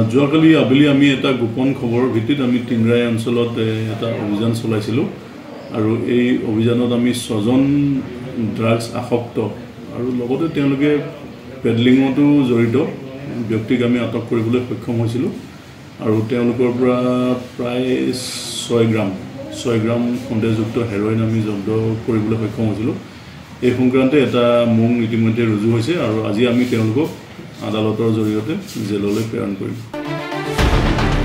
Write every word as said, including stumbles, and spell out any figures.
যোৱাকালি আবেলি আমি এটা গোপন খবৰৰ ভিত্তিত আমি টিংৰাই অঞ্চলত এটা অভিযান চলাইছিলোঁ আৰু এই অভিযানত আমি ছজন ড্ৰাগছ আসক্ত আৰু লগতে তেওঁলোকে পেডলিঙতো জড়িত ব্যক্তিক আমি আটক কৰিবলৈ সক্ষম হৈছিলোঁ আৰু তেওঁলোকৰ পৰা প্ৰায় ছয় গ্ৰাম ছয় গ্ৰাম সন্দেহযুক্ত হেৰইন আমি জব্দ কৰিবলৈ সক্ষম হৈছিলোঁ। এই সংক্ৰান্তে এটা মোং ইতিমধ্যে ৰুজু হৈছে আৰু আজি আমি তেওঁলোকক আদালতৰ জৰিয়তে জেললৈ প্ৰেৰণ কৰিম।